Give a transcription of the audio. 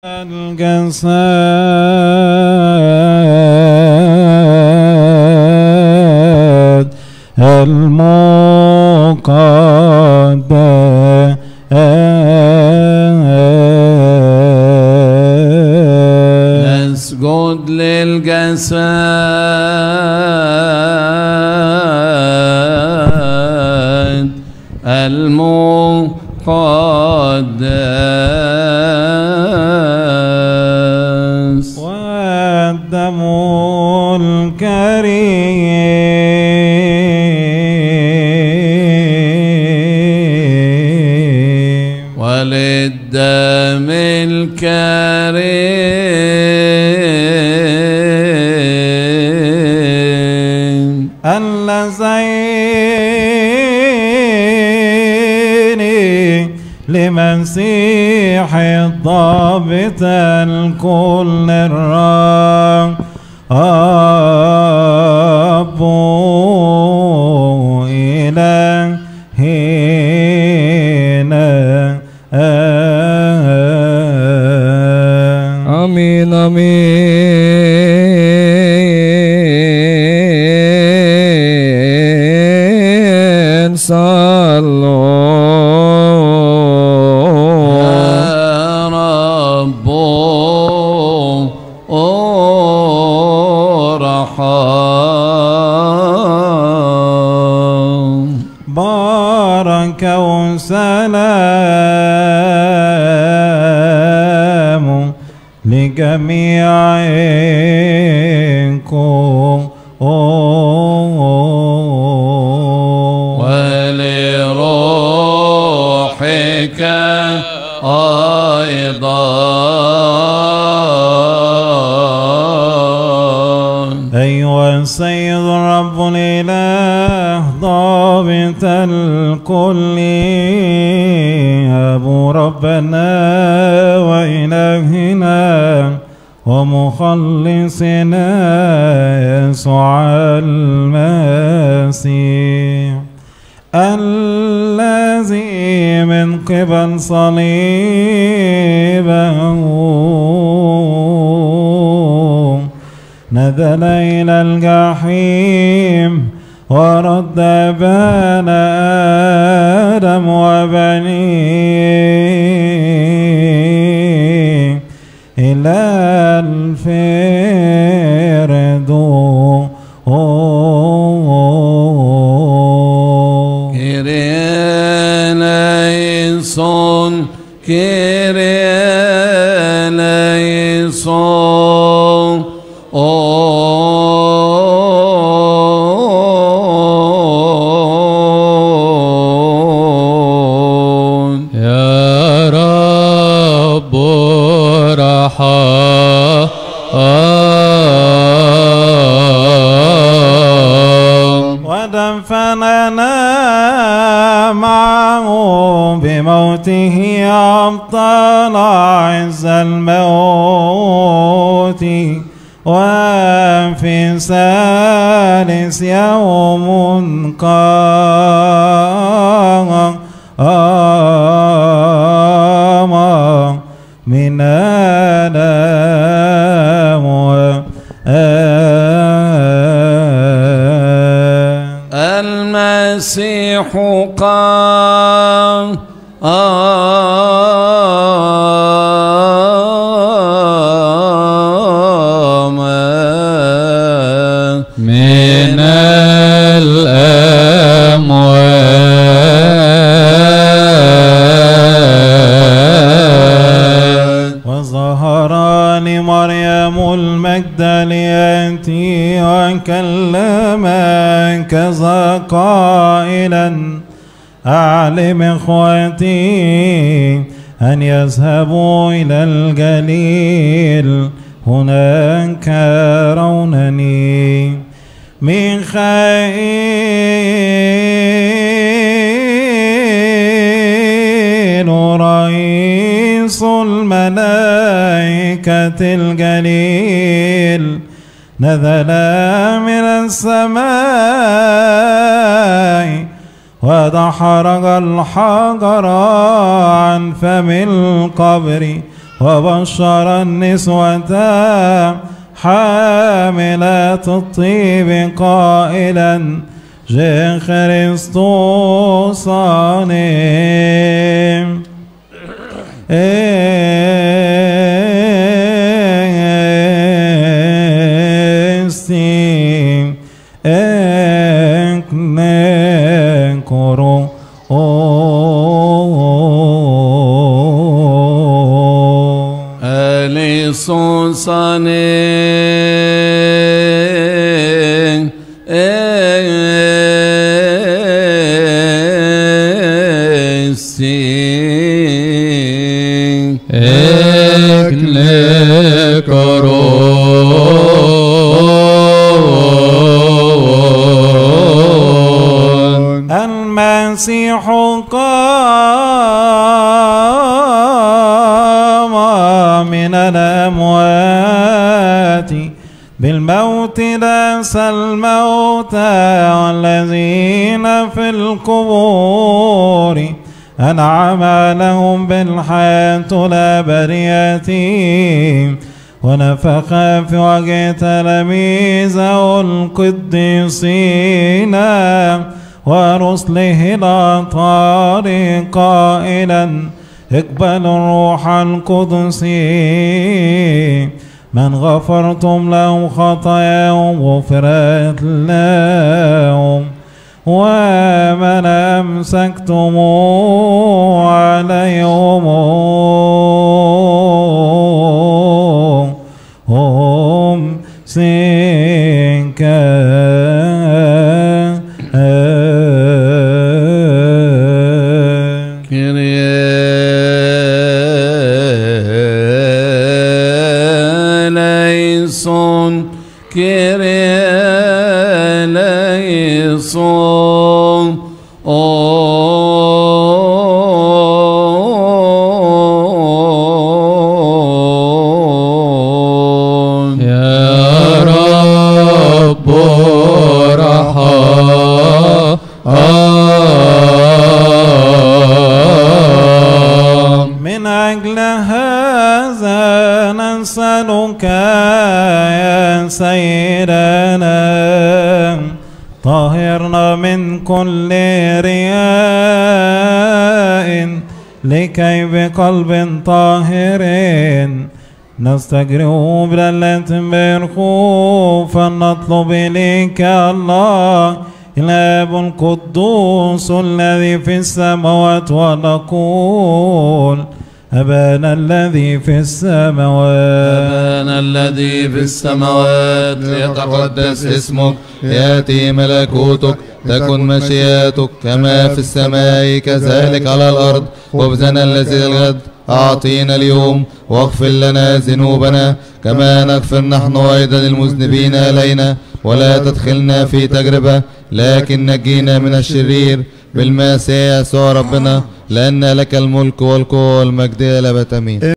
الجسد المقدس نسجد للجسد المقدس والدم الكريم وللدم الكريم اللذين لمسيح الضابط الكل الرب إلهنا آمين آمين صلوا يا رب ارحم بارك وسلام لجميعكم ولروحك أيضا أيها السيد رب الإله ضابط الكل أبو ربنا وإلهنا ومخلصنا يسوع المسيح الذي من قبل صليبه نزل إلى الجحيم ورد بني آدم وبنيه إلى الفردوس كيريليسون كيريليسون يا رب ارحم ودفننا معه بموته أبطال عز الموت وفي ثالث يوم قام من الأموات المسيح قام من الأموات وظهر لمريم المجدلية وكلم كذا قائلا أعلم إخوتي أن يذهبوا إلى الجليل هناك يرونني ميخائيل رئيس الملائكة الجليل نزل من السماء ودحرج الحجر عن فم القبر وبشر النسوة حاملات الطيب قائلا جه خريستوس آنيم استيم اكنن كورو Eleison sane esting ekle koron المسيح قام من الأموات بالموت داس الموتى والذين في القبور أنعم لهم بالحياة الأبدية ونفخ في وجه تلاميذه القديسين ورسله الأطهار قائلا اقبلوا الروح القدس من غفرتم لهم خطاياهم غفرت لهم ومن أمسكتم عليهم هم سنكا Eleison يا رب رحم من أجل هذا نسألك يا سيدنا طهرنا من كل رياء لكي بقلب طاهر نستجره بلة برخوف نطلب إليك الله الآب القدوس الذي في السماوات ونقول أبانا الذي في السماوات أبانا الذي في السماوات ليتقدس اسمك يأتي ملكوتك تكن مشيئتك كما في السماء كذلك على الأرض خبزنا الذي الغد أعطينا اليوم واغفر لنا ذنوبنا كما نغفر نحن أيضا المذنبين إلينا ولا تدخلنا في تجربة لكن نجينا من الشرير بالمسيح يسوع ربنا لأن لك الملك والقوة والمجد إلى أبد آمين.